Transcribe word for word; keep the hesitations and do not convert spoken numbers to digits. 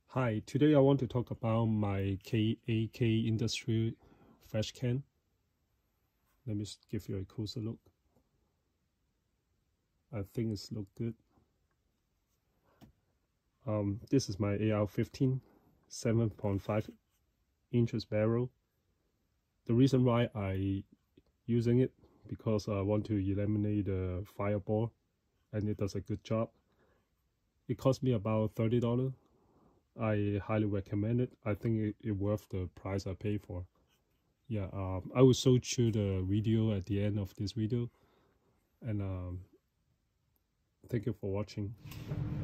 Hi, today I want to talk about my K A K Industry Fresh Can. Let me give you a closer look. I think it's look good. Um, this is my A R fifteen seven point five inches barrel. The reason why I using it because I want to eliminate the fireball, and it does a good job. It cost me about thirty dollars. I highly recommend it. I think it, it worth the price I pay for. Yeah, um, I will show you the video at the end of this video, and um, thank you for watching.